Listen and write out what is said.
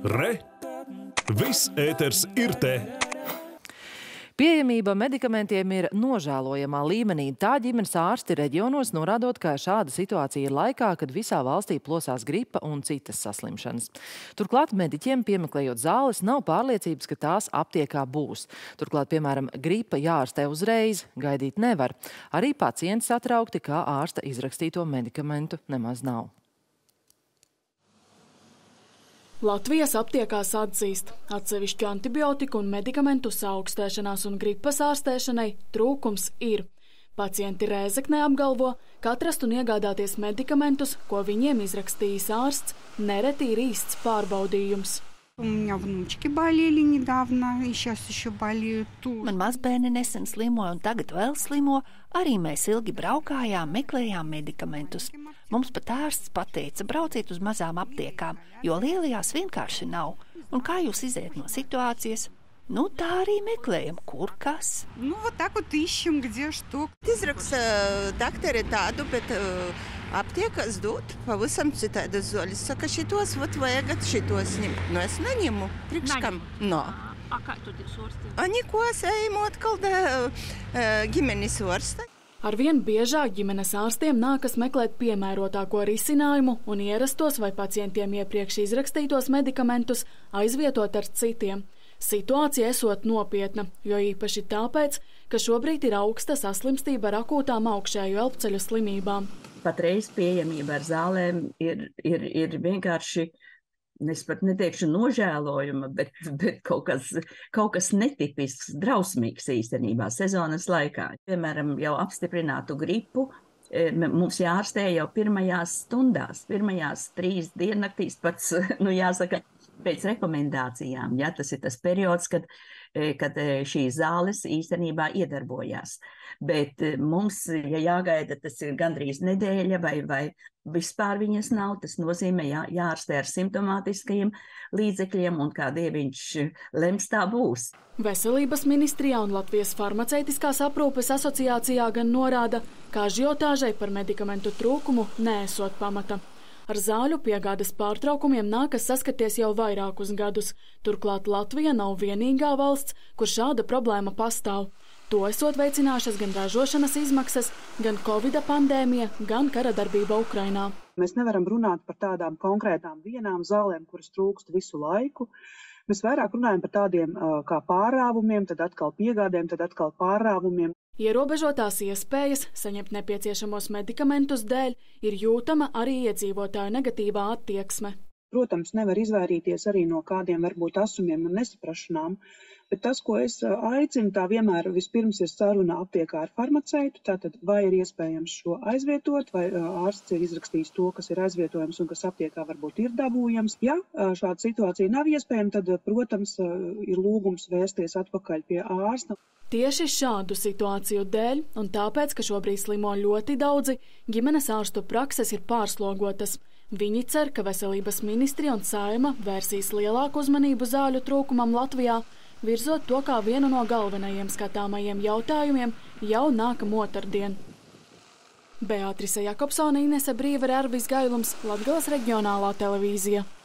Re! Viss ēters ir te! Pieejamība medikamentiem ir nožēlojamā līmenī. Tā ģimenes ārsti reģionos norādot, ka šāda situācija ir laikā, kad visā valstī plosās gripa un citas saslimšanas. Turklāt mediķiem piemeklējot zāles nav pārliecības, ka tās aptiekā būs. Turklāt, piemēram, gripa jāārstē uzreiz, gaidīt nevar. Arī pacienti satraukti, kā ārsta izrakstīto medikamentu nemaz nav. Latvijas aptiekās atzīst, atsevišķu antibiotiku un medikamentu saaugstēšanās un gripas ārstēšanai trūkums ir. Pacienti Rēzeknē apgalvo, ka atrast un iegādāties medikamentus, ko viņiem izrakstījis ārsts, nereti ir īsts pārbaudījums. Man mazbērni nesen slimoja un tagad vēl slimo. Arī mēs ilgi braukājām, meklējām medikamentus. Mums pat ārsts pateica, brauciet uz mazām aptiekām, jo lielajās vienkārši nav. Un kā jūs iziet no situācijas? Nu, tā arī meklējam, kur kas. Izraksta dakteri tādu, bet aptiekās dot pavisam citādas zoļas. Saka, šitos vajagat šitos ņemt. Nu, es neņemu. Priekškam? No. A kā tu ir sorsti? Neko es ejmu atkal ģimenes orsta. Arvien biežāk ģimenes ārstiem nākas meklēt piemērotāko risinājumu un ierastos vai pacientiem iepriekš izrakstītos medikamentus aizvietot ar citiem. Situācija esot nopietna, jo īpaši tāpēc, ka šobrīd ir augsta saslimstība ar akūtām augšējo elpceļu slimībām. Patreiz pieejamība ar zālēm ir vienkārši, es pat neteikšu nožēlojuma, bet kaut kas netipisks, drausmīgs īstenībā sezonas laikā. Piemēram, jau apstiprinātu gripu mums jāārstē jau pirmajās stundās, pirmajās 3 diennaktīs pats, jāsaka, pēc rekomendācijām. Ja, tas ir tas periods, kad šīs zāles īstenībā iedarbojās. Bet mums, ja jāgaida, tas ir gandrīz nedēļa vai vispār viņas nav, tas nozīmē jāārstē ar simptomātiskajiem līdzekļiem un kā dieviņš lems tā būs. Veselības ministrijā un Latvijas farmaceitiskās aprūpes asociācijā gan norāda, ka ažiotāžai par medikamentu trūkumu neesot pamata. Ar zāļu piegādes pārtraukumiem nākas saskarties jau vairākus gadus. Turklāt Latvija nav vienīgā valsts, kur šāda problēma pastāv. To esot veicinājušas gan ražošanas izmaksas, gan Covida pandēmija, gan kara darbība Ukrainā. Mēs nevaram runāt par tādām konkrētām vienām zālēm, kuras trūkst visu laiku. Mēs vairāk runājam par tādiem kā pārrāvumiem, tad atkal piegādēm, tad atkal pārrāvumiem. Ierobežotās iespējas saņemt nepieciešamos medikamentus dēļ ir jūtama arī iedzīvotāju negatīvā attieksme. Protams, nevar izvairīties arī no kādiem varbūt asumiem un nesaprašanām, bet tas, ko es aicinu, tā vienmēr vispirms ir saruna aptiekā ar farmaceitu, tātad vai ir iespējams šo aizvietot, vai ārsts ir izrakstījis to, kas ir aizvietojams un kas aptiekā varbūt ir dabūjams. Ja šāda situācija nav iespējama, tad, protams, ir lūgums vērsties atpakaļ pie ārsta. Tieši šādu situāciju dēļ, un tāpēc, ka šobrīd slimo ļoti daudzi, ģimenes ārstu prakses ir pārslogotas. Viņi cer, ka Veselības ministrija un Saeima vērsīs lielāku uzmanību zāļu trūkumam Latvijā, virzot to kā vienu no galvenajiem skatāmajiem jautājumiem jau nākamo otrdien. Beātrise Jakobsone, Inese Brīvere, Arvis Gailums, Latgales reģionālā televīzija.